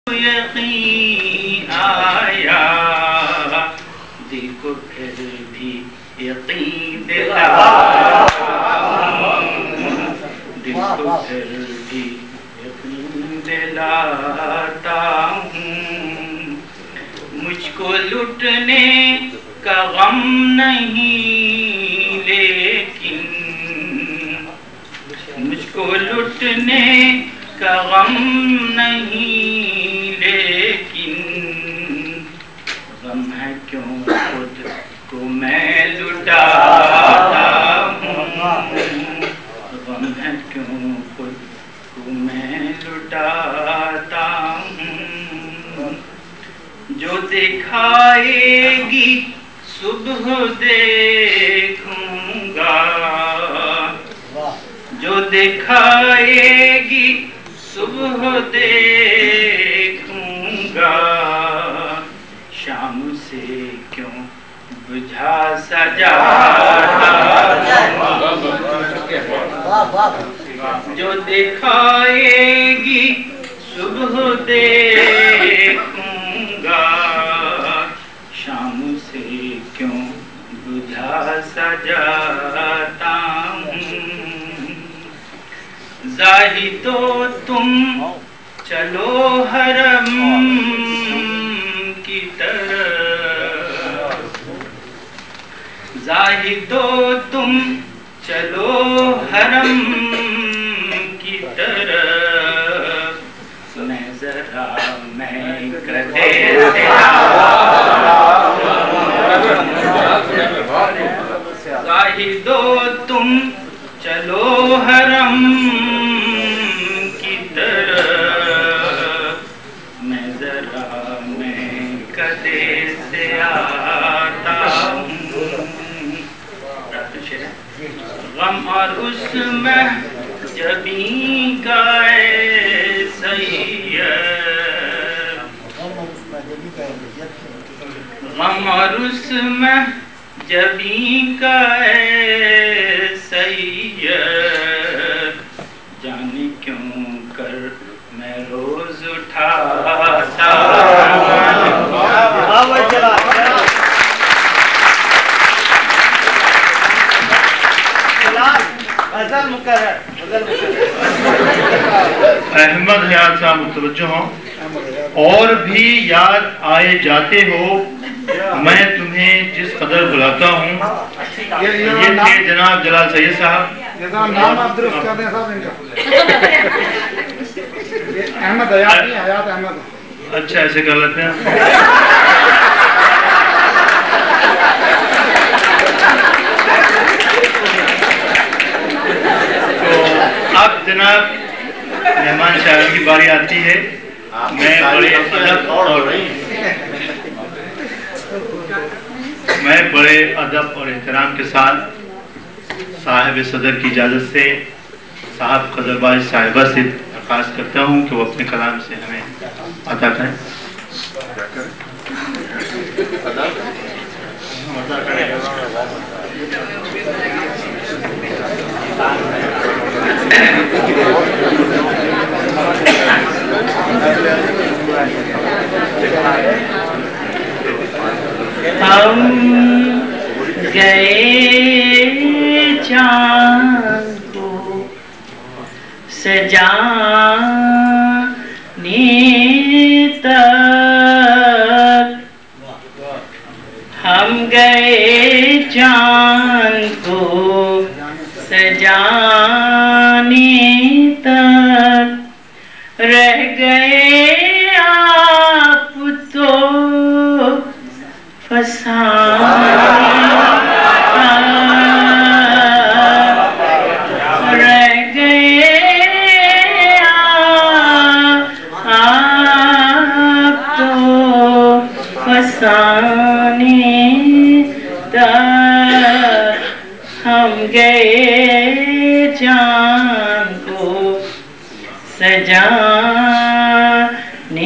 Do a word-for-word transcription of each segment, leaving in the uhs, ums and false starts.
यकीन आया, दिल को फिर भी यकीन दिलाता हूँ, दिल को फिर भी यकीन दिलाता हूँ। मुझको लुटने का गम नहीं, लेकिन मुझको लुटने का गम नहीं, लेकिन गम है क्यों खुद को मैं लुटाता हूँ, गम है क्यों खुद को मैं लुटाता हूँ। जो दिखाएगी सुबह देखूंगा, जो दिखाएगी सुबह देखूंगा, शाम से क्यों बुझा सजाता हूँ। जो दिखाएगी सुबह देखूंगा, शाम से क्यों बुझा सजाता हूँ। ज़ाहिदो तुम चलो हरम की तरफ, ज़ाहिदो तुम चलो हरम की तरफ, मैं जरा मैं कदे से ज़ाहिदो तुम चलो हरम की तरफ, मैं जरा मैं कदे से आता हूँ। गम और उसमें जबी गाए सैयद, गम और उसमें जबी गाए सैयद, जाने क्यों कर मैं रोज उठाता अहमद हयात साहब मुतवज्जो हों। और भी याद आए जाते हो मैं तुम्हें जिस कदर बुलाता हूँ। ये थे जनाब जलाल सैयद साहब। नाम आप दुरुस्त कर दें साहब इनका। अहमद हयात नहीं, हयात अहमद। अच्छा ऐसे कर लेते हैं। तो अब जनाब मेहमान शायर की बारी आती है। मैं बड़े अदब और मैं बड़े अदब और एहतराम के साथ साहिब सदर की इजाज़त से साहब कदरबाज साहिबा से दरख्वास्त करता हूँ कि वो अपने कलाम से हमें अदा करें। हम गए चाँद को सजाने तक, हम गए चाँद को सजाने तक, रह गए आप तो फसाने, रह गए आप तो फसाने तक, हम गए चाँद को सजाने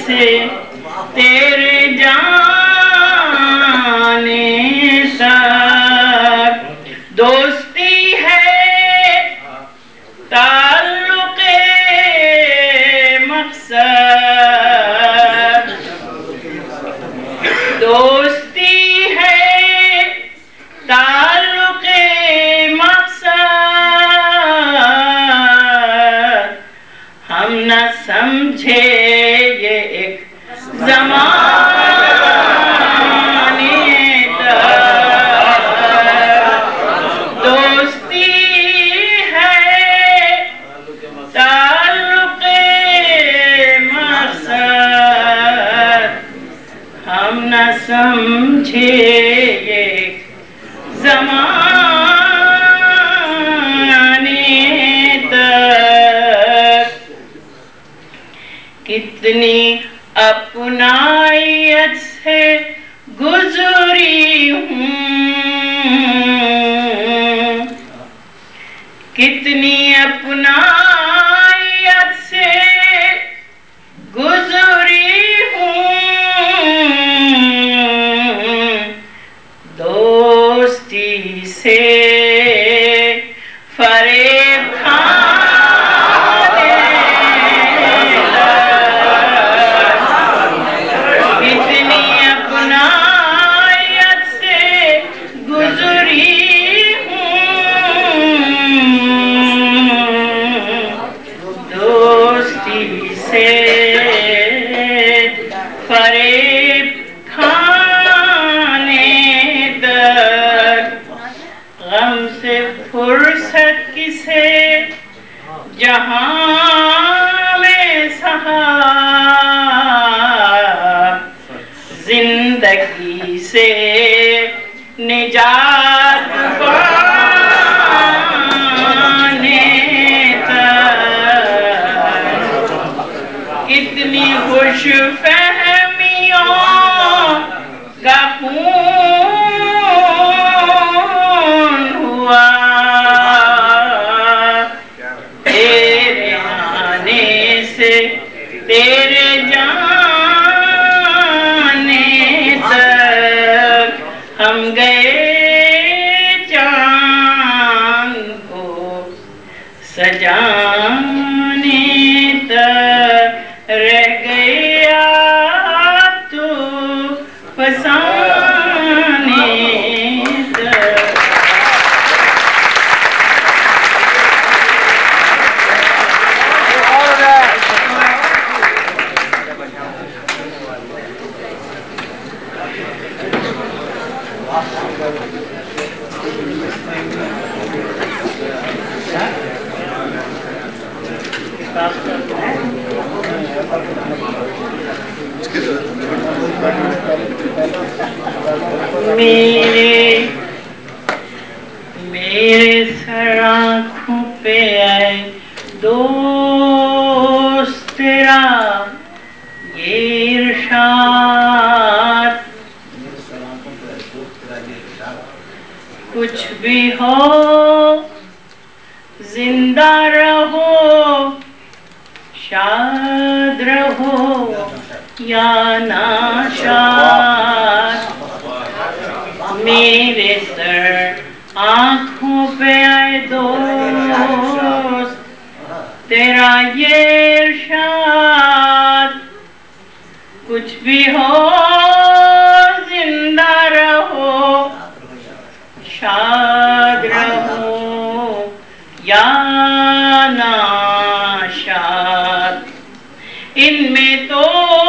से तेरे जाने तक दोस्ती है ताल्लुक़े मक़सद, दोस्ती है ताल्लुक़े मक़सद। हम न समझे ये एक ज़माने तक दोस्ती है ताल्लुक़े मक़सद। हम न समझे ये एक ज़माने तक कितनी अपनायत से गुज़री हूँ, कितनी अपनायत से गुज़री हूँ। दोस्ती से फरेब खाने कितनी अपनायत से गुज़री हूँ। दोस्ती से फरेब खाने तक गम से फुर्सत किसे जहाँ में साहब, जिंदगी से निजात पाने तक कितनी खुश फहमियों का खून हुआ। तेरे आने से तेरे जाने तक हम गए चांद को सजाने तक रह गया तू फसाने तक। मेरे मेरे सर आँखों पे आए दोस्त तेरा ये इरशाद, कुछ भी हो जिंदा रहो, शाद रहो या नाशाद। मेरे सर आँखों पे आए दोस्त तेरा ये इरशाद, कुछ भी हो जिंदा रहो, शाद रहो या नाशाद। इनमें तो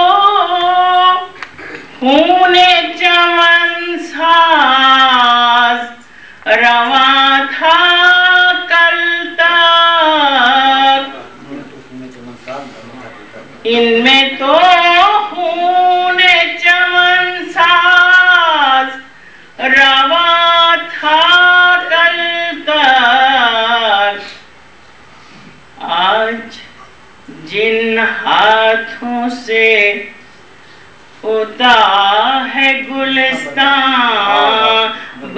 खूने चमन साज रवा था कल तक, इनमें तो खूने चमन साज रवा था कल तक। आज जिन हाथों से उता है गुलिस्तान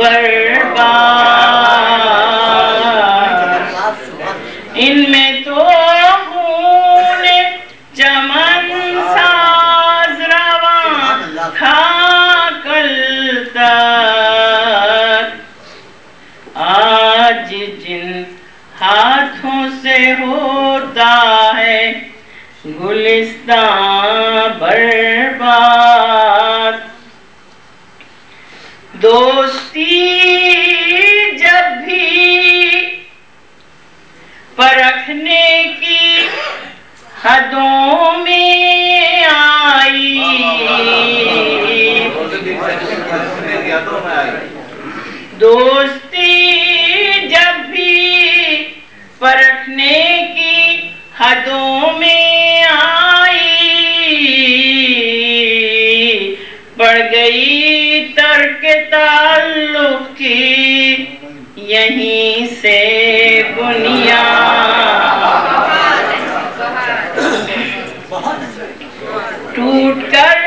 बर्बाद, इनमें तो खून चमन सा रिश्ता बर्बाद। दोस्ती जब भी परखने की हदों में आई, दोस्ती जब भी परखने की हदों में आई, पड़ गई तर्क ताल्लुक की यहीं से बुनियाद। टूट कर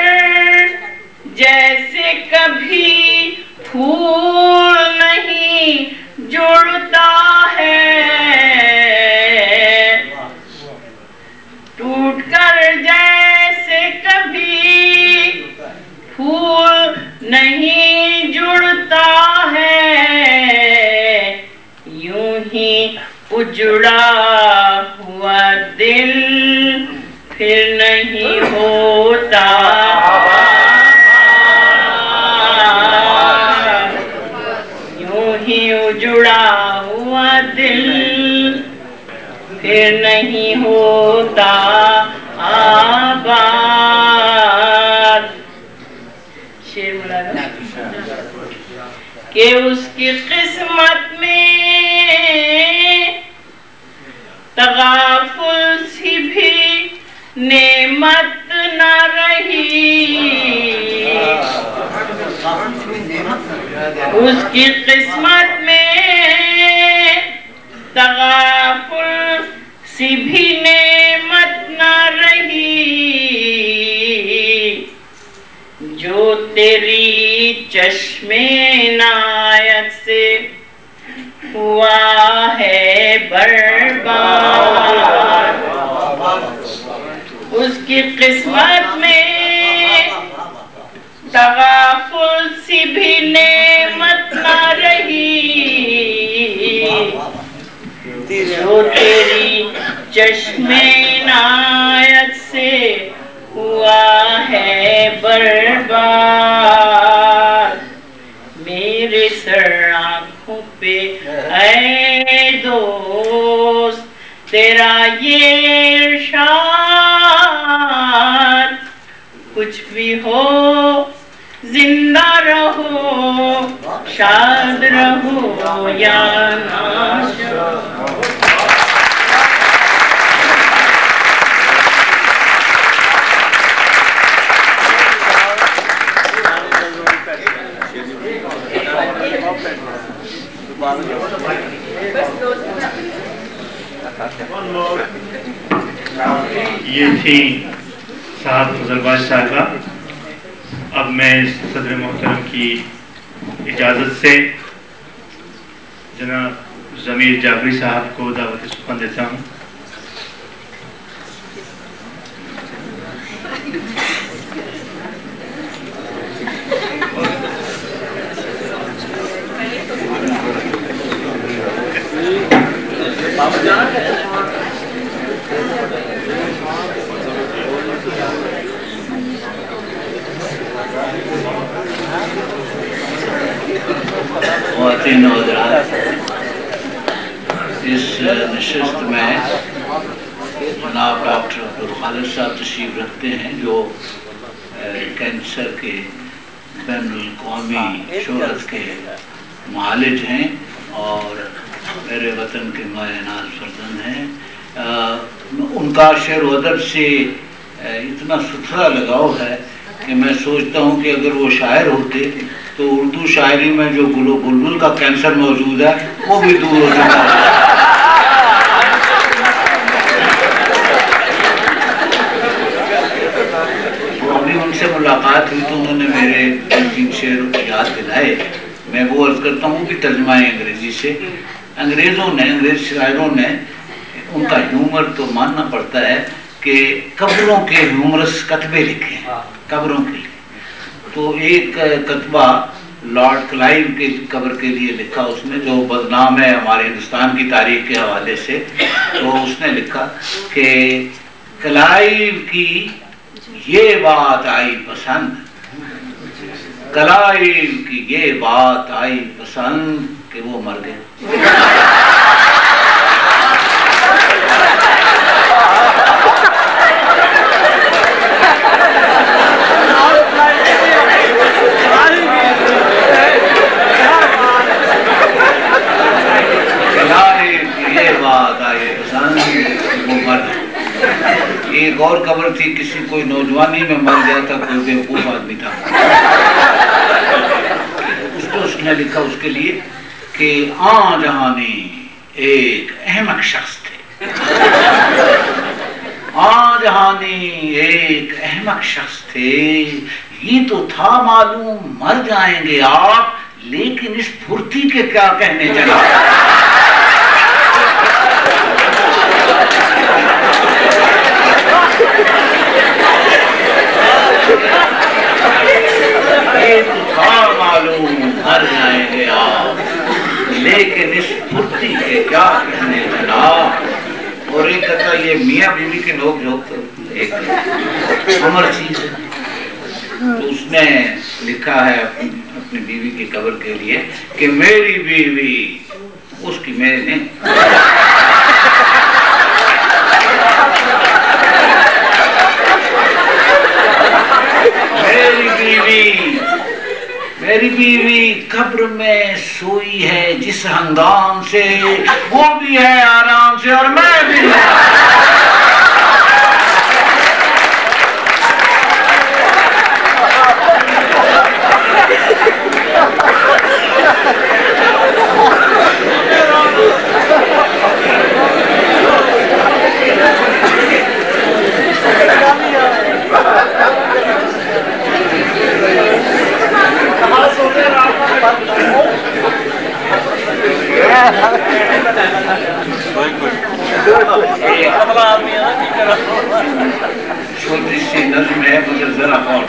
जैसे कभी फूल नहीं जुड़ता है, टूट कर जैसे कभी फूल नहीं जुड़ता है, यूं ही उजड़ा हुआ दिल फिर नहीं होता। यूं ही उजड़ा हुआ दिल फिर नहीं होता आबाद। शेर बोला कि उसकी किस्मत में तगाफुल सी भी नेमत न रही, उसकी किस्मत में तगाफुल सी भी नेमत न रही, जो तेरी चश्मे नायत से हुआ है बर्बाद। उसकी किस्मत में तगाफुल सी भी नेमत न रही, जो तेरी चश्मे नायत से हुआ है बर्बाद। मेरे सर आँखों पे ऐ दोस्त तेरा ये इरशाद, कुछ भी हो जिंदा रहो, शाद रहो या नाशाद। ये थी साहब फजलबाज साहिबा। अब मैं सदर मोहतरम की इजाज़त से जनाब ज़मीर जाफरी साहब को दावत सुखन देता हूँ। ख़वातीन और हज़रात, इस नशिस्त में जनाब डॉक्टर अब्दुल खालिद साहब तशरीफ़ रखते हैं, जो कैंसर के बैनुल-अक़वामी शोहरत के मालिज हैं और मेरे वतन के मायनाज़ फर्जंद हैं। उनका शेर व अदब से इतना सुथरा लगाव है कि मैं सोचता हूँ कि अगर वो शायर होते तो उर्दू शायरी में जो गुलो बुलबुल का कैंसर मौजूद है वो भी दूर हो जाता है। अभी उनसे मुलाकात हुई तो उन्होंने मेरे तीन शेर याद दिलाए। मैं वो अर्ज करता हूँ कि तर्जमा अंग्रेजी से, अंग्रेज़ों ने अंग्रेज शायरों ने उनका ह्यूमर तो मानना पड़ता है कि कब्रों के ह्यूमरस कतबे लिखे हैं, कब्रों के लिए। तो एक कतबा लॉर्ड क्लाइव के कब्र के लिए लिखा उसने, जो बदनाम है हमारे हिंदुस्तान की तारीख के हवाले से। तो उसने लिखा कि क्लाइव की ये बात आई पसंद, क्लाइव की ये बात आई पसंद कि वो मर गए। ये बात आई पसंद वो मर गए। एक और खबर थी, किसी कोई नौजवानी में मर गया था, कोई बेवकूफ आदमी था, उसको उसने लिखा उसके लिए कि आ जहानी एक अहमक शख्स थे, आ जहानी एक अहमक शख्स थे, ये तो था मालूम मर जाएंगे आप, लेकिन इस फुर्ती के क्या कहने चला। ये तो था मालूम मर जाएंगे आप, लेकिन इस फुर्ती के क्या कहने चला। और एक कहता ये मियाँ बीवी के नोक झोंक तो एक अमर चीज है। तो उसने लिखा है अपनी, अपनी बीवी की कब्र के लिए कि मेरी बीवी उसकी मेरे नहीं, मेरी बीवी मेरी बीवी कब्र में सोई है जिस हंगाम से, वो भी है आराम से और मैं भी छोटी सी नज़्म है मगर जरा और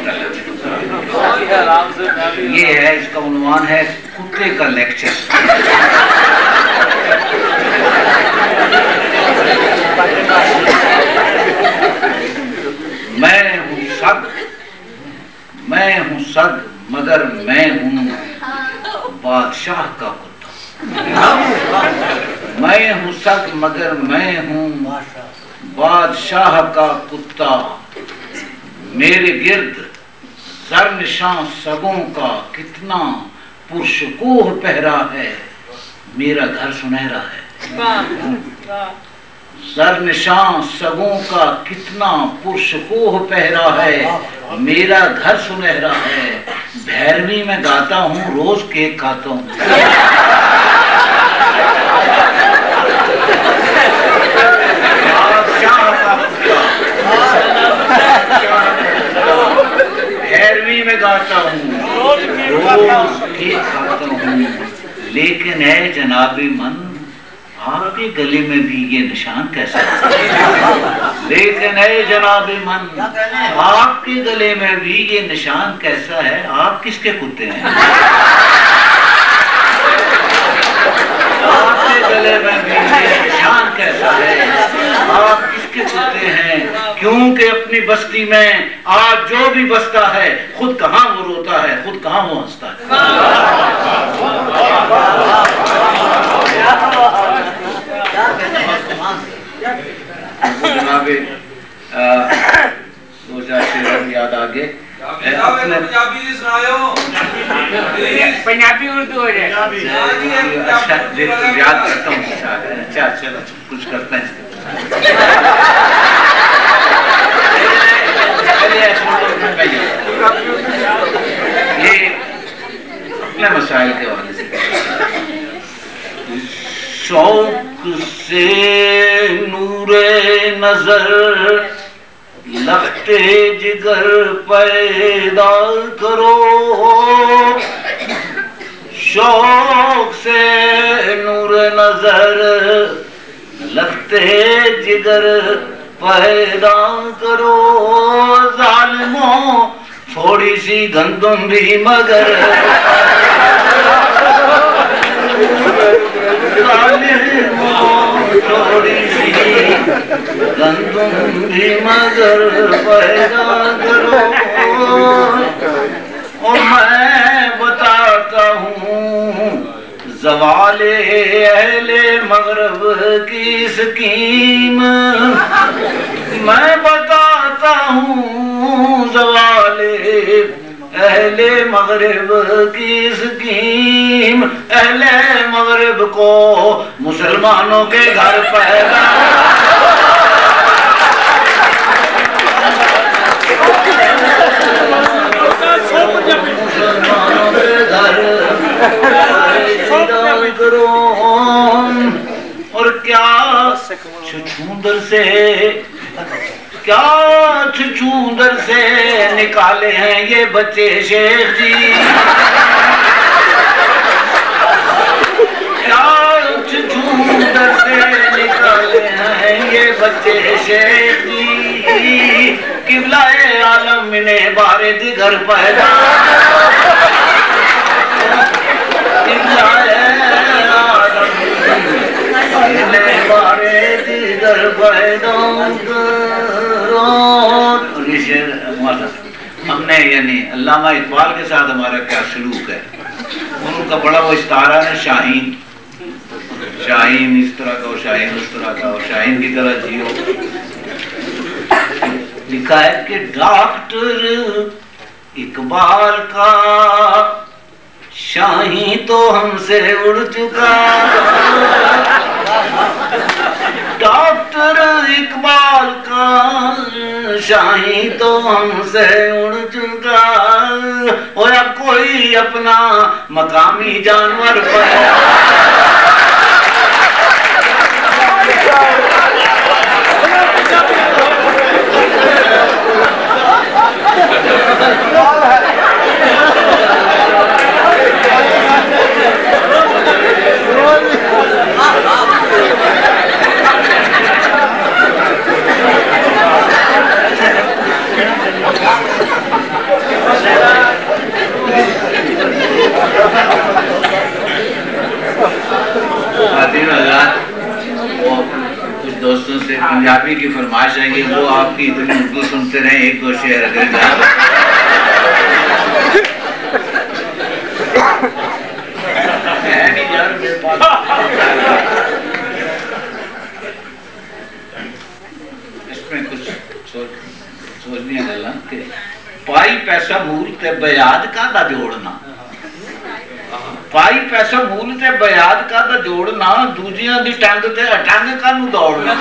ये है, इसका उन्वान है कुत्ते का लेक्चर। मैं हूँ सग, मैं हूँ सग मगर मैं हूँ बादशाह का कुत्ता। मैं हूँ सग मगर मैं हूँ बादशाह का कुत्ता, मेरे गिर्द सर निशान सगों का कितना पुरशकोह पहरा है, मेरा घर सुनहरा है। सर निशान सगों का कितना पुरशकोह पहरा है, मेरा घर सुनहरा है। भैरवी में गाता हूँ रोज केक खाता हूँ। भैरवी में गाता हूँ रोज केक खाता हूँ, लेकिन है जनाबे मन आपके गले में भी ये निशान कैसा है। लेकिन है जनाबे मन आपके गले में भी ये निशान कैसा है, आप किसके कुत्ते हैं। आपके गले में भी ये निशान कैसा है, आप किसके कुत्ते हैं। क्योंकि अपनी बस्ती में आज जो भी बसता है, खुद कहाँ वो रोता है, खुद कहाँ वो हंसता है। जनाबे दो चार शेर याद आगे पंजाबी उर्दू हो जाए। अच्छा याद करता हूँ। अच्छा चलो कुछ करते हैं। ये अपने मसाइल के हवाले से शौक से नूरे नजर लगते जिगर पैदा करो, शौक से नूर नजर लगते जिगर पैदा करो। जालिमों थोड़ी सी गंदम भी मगर जालिमों थोड़ी सी गंदम भी मगर पैदा करो। और मैं बताता हूँ ज़वाले अहले मगरब की स्कीम, मैं बताता हूँ ज़वाले अहले मगरिब की स्कीम। अहले मगरिब को मुसलमानों के घर पैदा, मुसलमानों के घर पैदा करो। और क्या छछूंदर से क्या छछूंदर से निकाले हैं ये बच्चे शेख जी, क्या छछूंदर से निकाले हैं ये बच्चे शेख जी। किबलाए आलम इन्हें बारे दिगर पैदा, किबलाए आलम इन्हें बारे दिगर पैदा। हमने यानी अल्लामा इकबाल के साथ हमारा क्या सलूक है, उनका बड़ा वो इस्तारा है शाहीन, शाहीन इस तरह का और शाहीन उस तरह का, और शाहीन की तरह जियो। लिखा है कि डॉक्टर इकबाल का शाही तो हमसे उड़ चुका, डॉक्टर इकबाल का शाही तो हमसे उड़ चुका। और अब कोई अपना मकामी जानवर पर कुछ दोस्तों से पंजाबी की फरमाइश है कि वो आपकी इतनी उर्दू सुनते रहे, एक दो शेर अगर इसमें कुछ सोचनी गल्लां कि पाई पैसा मूल ते बयाद का जोड़ना, पाई पैसा मूल ते बयाद का जोड़ना, दूजियां दी टंग ते अटंग कानू दौड़ना।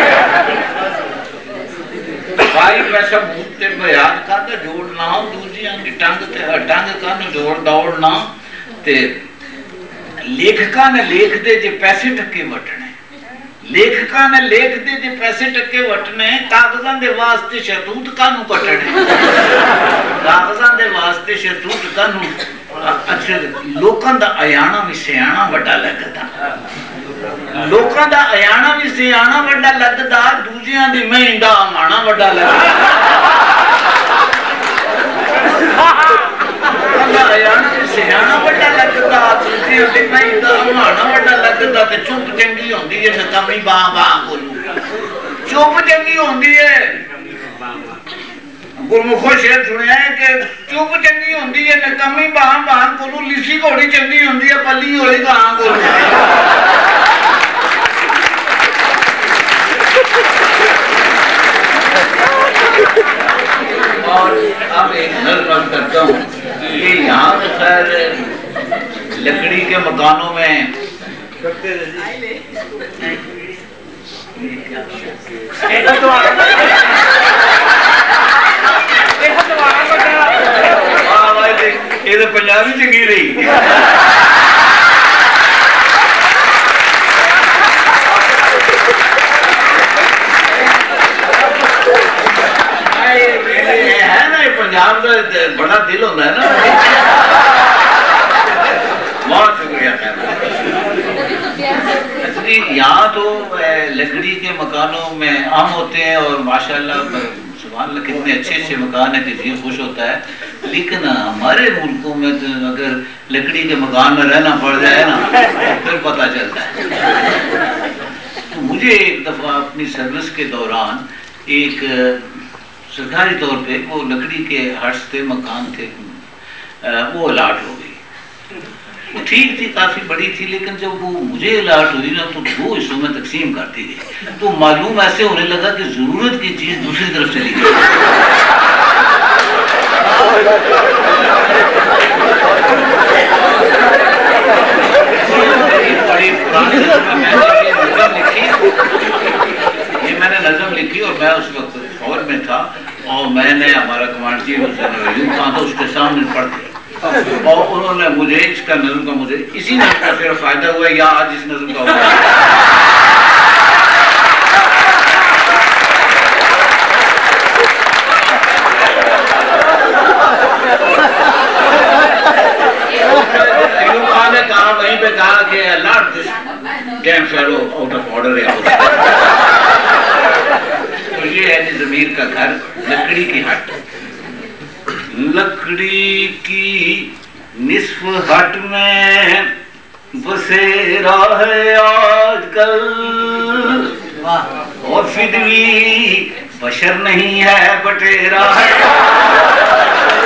पाई पैसा मूल ते बयाद का जोड़ना, दूजियां दी टंग ते अटंग कानू जोड़ दौड़ना। ते लेखका ने लेख दे जे पैसे टक्के वटने, लेखका ने लेख दे जे पैसे टक्के वटने, कागजां दे वास्ते शतूत कानू कटने, कागजां दे वास्ते शतूत कानू। अच्छा लोकां दा अयाना भी सियाना वड्डा लगदा, लोकां दा अयाना भी सियाना वड्डा लगदा, दूजियां दी महीं दा माना वड्डा लगदा। अयाना भी सियाना वड्डा लगदा, दूजियां दी महीं दा माना वड्डा लगदा। ते चुप चंगी होंदी है नकमी बां बां कोलू, चुप चंगी होंदी है। गुरमुखो शेर सुनिया है कि चुप चंगी होंदी है नकमी बां बां कोलू, लिसी घोड़ी चंगी होंदी है पली होई गां कोलू। और अब एक नजर करता हूँ कि यहाँ खैर लकड़ी के मकानों में ये तो पंजाबी चंगी रही। है ना पंजाब का बड़ा दिल होता है ना। बहुत शुक्रिया। यहाँ तो लकड़ी के मकानों में आम होते हैं और माशाल्लाह सुभान अल्लाह कितने अच्छे अच्छे मकान है कि जी खुश होता है। लेकिन हमारे मुल्कों में तो अगर लकड़ी के मकान में रहना पड़ जाए ना तो फिर पता चलता है। तो मुझे एक दफ़ा अपनी सर्विस के दौरान एक सरकारी तौर पे वो लकड़ी के हर्ष थे, मकान थे, वो अलाट हो गई। वो ठीक थी, काफ़ी बड़ी थी, लेकिन जब वो मुझे अलाट हुई ना तो दो हिस्सों में तकसीम कर दी गई। तो मालूम ऐसे होने लगा कि ज़रूरत की चीज़ दूसरी तरफ चली गई। बड़ी पुरानी नज़म लिखी, ये मैंने नज़म लिखी और मैं उस वक्त फौज में था और मैंने हमारा कमांड चीफ कहा था, उसके सामने पढ़ दिया और उन्होंने मुझे इसका नज़म का मुझे इसी नज़म का फिर फायदा हुआ या आज इस नज़म का हुआ। वहीं पे कहा कि lord this damn fellow out of order है। तो ये है ज़मीर का घर, लकड़ी की हट। लकड़ी की निस्फ हट में बसेरा है आजकल, और फिर भी बशर नहीं है, बटेरा है।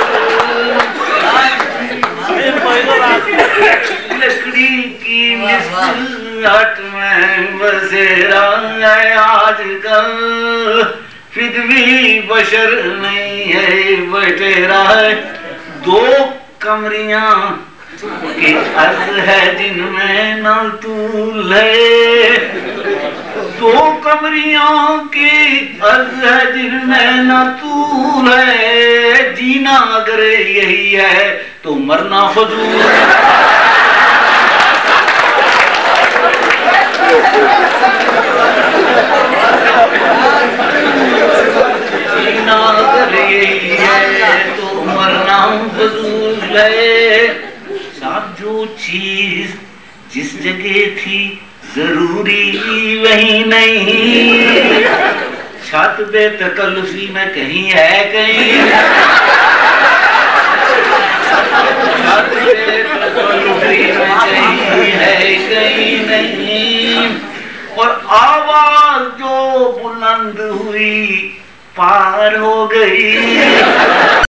लकड़ी की हट में बसेरा है आजकल, फिर भी बशर नहीं है, बटेरा है। दो कमरियां की अर्ज है जिनमें न तूल है, दो कमरियों की अर्ज है जिनमें न तूल है। जीना अगर यही है तो मरना फजूल है। जीना अगर यही है तो मरना फजूल है। साहब जो चीज जिस जगह थी जरूरी वही नहीं, छत बेतकल्लुफी में कहीं है कहीं, छत बेतकल्लुफी में कहीं है कहीं नहीं। और आवाज जो बुलंद हुई पार हो गई।